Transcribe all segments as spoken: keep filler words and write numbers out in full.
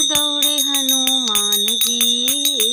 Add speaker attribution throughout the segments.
Speaker 1: दौड़े हनुमान जी।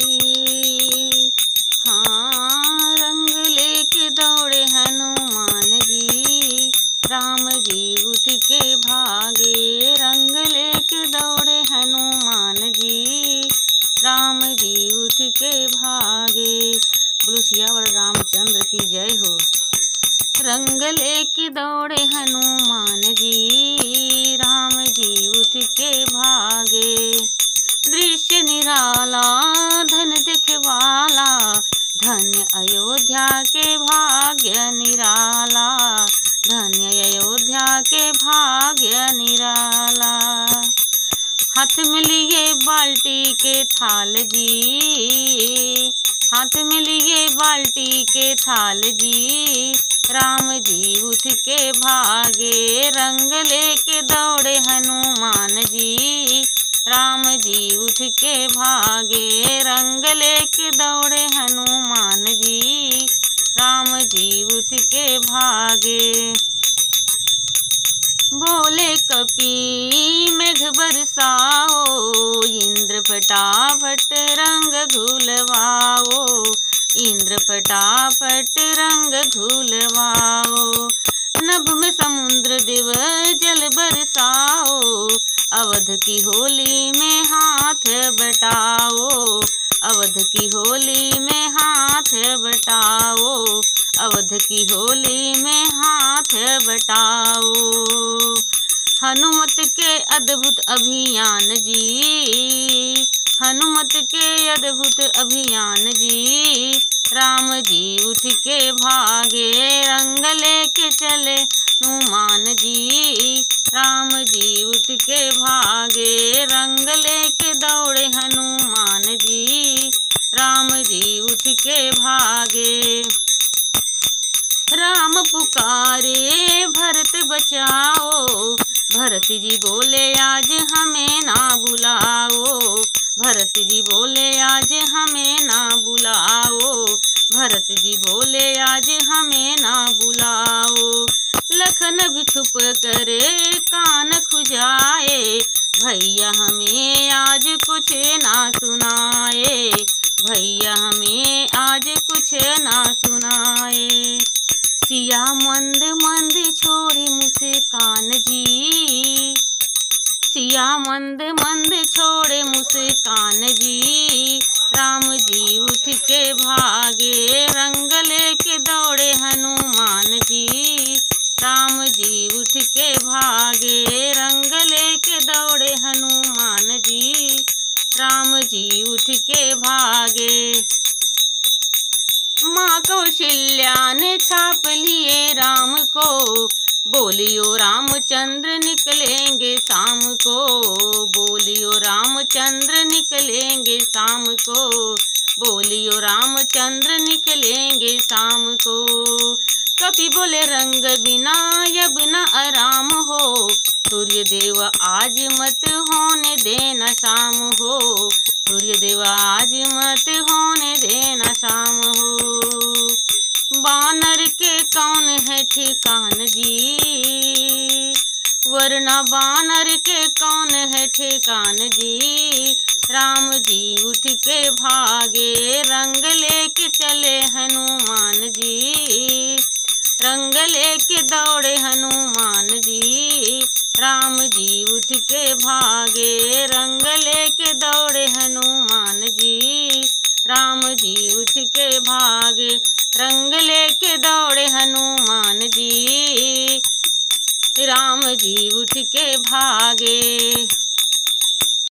Speaker 1: हाँ, रंग लेके दौड़े हनुमान जी। राम जी उठ के भागे, रंग लेके दौड़े हनुमान जी। राम जी उठ के भागे। बोलो सियावर रामचंद्र की जय हो। रंग लेके दौड़े हनुमान जी। राम जी उठ के भागे। दृश्य निराला धन दिखवाला, धन्य अयोध्या के भाग्य निराला। धन्य अयोध्या के भाग्य निराला। हाथ में लिए बाल्टी के थाल जी। हाथ में लिए बाल्टी के थाल जी। राम जी उठ के भागे, रंग लेके दौड़े हनुमान जी। राम जी उठ के भागे, रंग लेके दौड़े हनुमान जी। राम जी उठ के भागे। बोले कपी मेघ बरसाओ, इंद्र फटाफट रंग धुलवाओ। इंद्र फटाफट रंग धुलवाओ। नभ में समुद्र देव जल बरसाओ, अवध की होली में हाथ बटाओ। अवध की होली में हाथ बटाओ। अवध की होली में हाथ बटाओ। हनुमत के अद्भुत अभियान जी। हनुमत के अद्भुत अभियान जी। राम जी उठ के भागे, रंग लेके चले हनुमान जी। राम जी उठ के भागे, रंग लेके दौड़े हनुमान जी। राम जी उठ के भागे। राम पुकारे भरत बचाओ, भरत जी बोले आज हमें ना बुलाओ। भरत जी बोले आज हमें ना बुलाओ। भरत जी बोले आज हमें ना बुलाओ। लखन भी छुप करे कान खुजाए, भैया हमें आज कुछ ना सुनाए। भैया हमें आज कुछ ना सुनाए। सिया मंद मंद छोड़े मुस्कान जी। सिया मंद मंद छोड़े मुस्कान जी। राम जी उठ के भागे, रंग लेके दौड़े हनुमान जी। राम जी उठ के भागे, रंग लेके दौड़े हनुमान जी। राम जी उठ के भागे। माँ कौशल्या ने छाप लिए राम को, बोलियो रामचंद्र निकलेंगे शाम को। बोलियो रामचंद्र निकलेंगे शाम को। बोलियो रामचंद्र निकलेंगे शाम को। कपि बोले रंग बिना अब न आराम हो, सूर्य देव आज मत होने देना शाम हो। सूर्य देव आज मत होने देना शाम हो। बानर के कौन है ठिकान जी। वरना बानर के कौन है ठिकान जी। राम जी उठ के भागे, रंग लेके चले हनुमान जी। रंग लेके दौड़े हनुमान जी। राम जी उठ के भागे, रंग लेके दौड़े हनुमान जी। राम जी उठ के भागे, रंग लेके दौड़े हनुमान जी। राम जी उठ के भागे।